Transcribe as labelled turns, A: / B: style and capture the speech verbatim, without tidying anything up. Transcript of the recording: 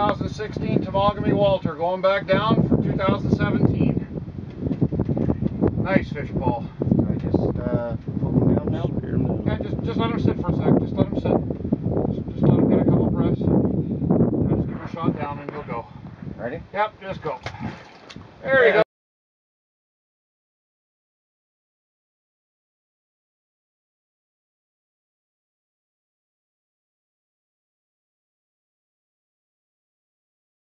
A: thousand sixteen Temagami Walter going back down for two thousand seventeen. Nice fish, Paul.
B: So I just uh, pull them down now?
A: Yeah, just, just let them sit for a sec. Just let them sit. Just, just let them get a couple breaths. Just give them a shot down and you'll go.
B: Ready?
A: Yep, just go.